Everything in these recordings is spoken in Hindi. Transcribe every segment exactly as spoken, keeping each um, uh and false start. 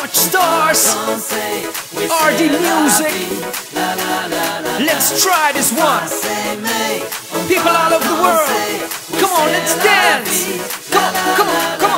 Such stars, R D Music. Let's try this one. People all over the world, come on, let's dance. Come on, come on, come on.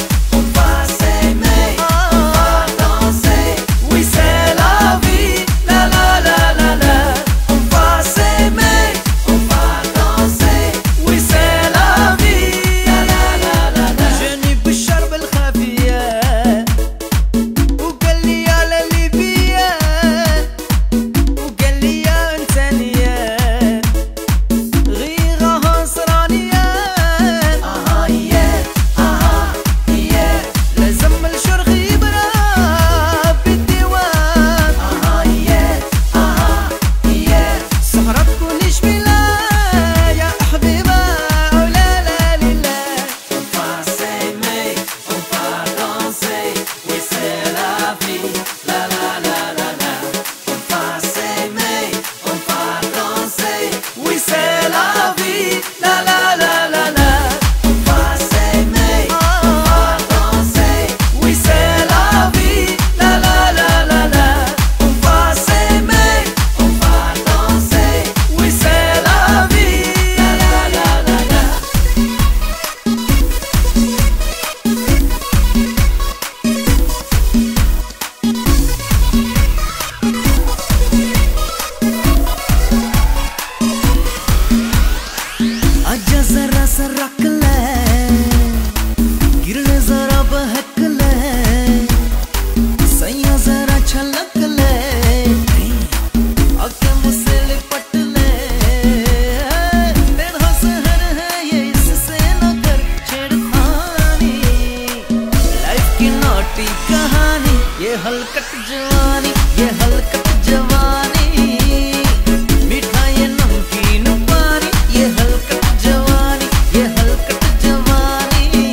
ये हलकट जवानी, ये हलकट जवानी, मीठा ये नमकीन पानी, ये हलकट जवानी, ये हलकट जवानी,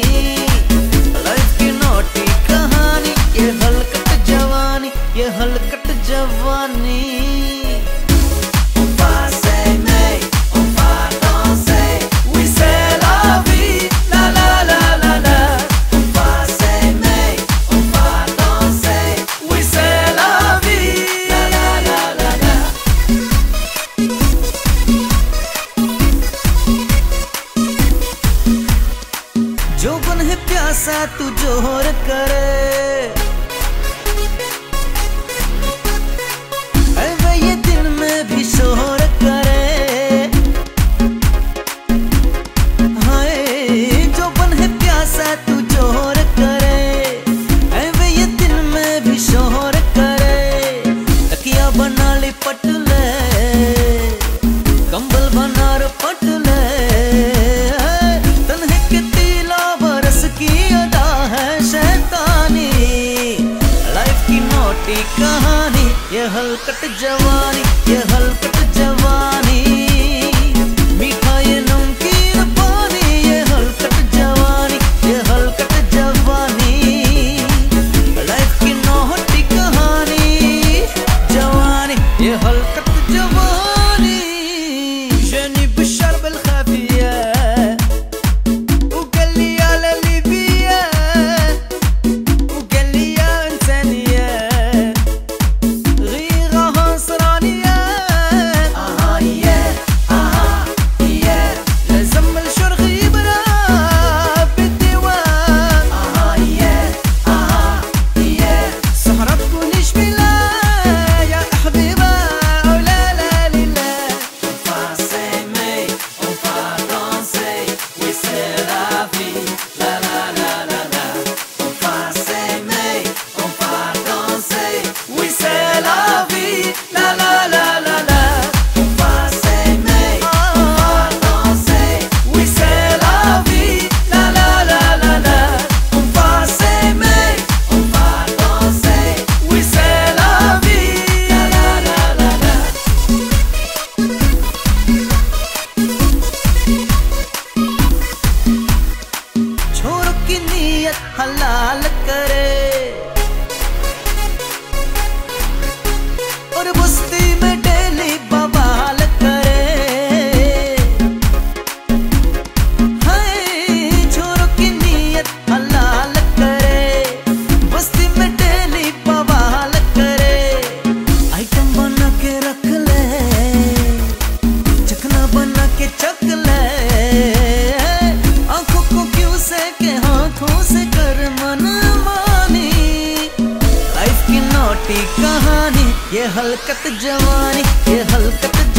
लाइफ की नोटी कहानी, ये हलकट जवानी, ये हलकट जवानी। जोबन है प्यासा तू जोर करे, ऐ ये दिन में भी शोर करे, हाय जोबन है प्यासा तू जोर करे, ऐ ये दिन में भी शोर करे। तकिया बना ले पटले, कंबल बना रे पटले, कहानी ये हलकट जवानी, ये हलकट जवानी, मीठा ये नमकीन पानी, ये हलकट जवानी, ये हलकट जवानी, लाइफ की नौहटी कहानी, जवानी ये हलकट जवानी। جاني بالشرب الخفية وقال لي يا ليبيا، وقال لي يا إنسانية हलाल करे और बस्ती में डेली बवाल करे, हाय छोरों की नीयत हलाल करे, बस्ती में डेली ये हलकत जवानी, ये हलकत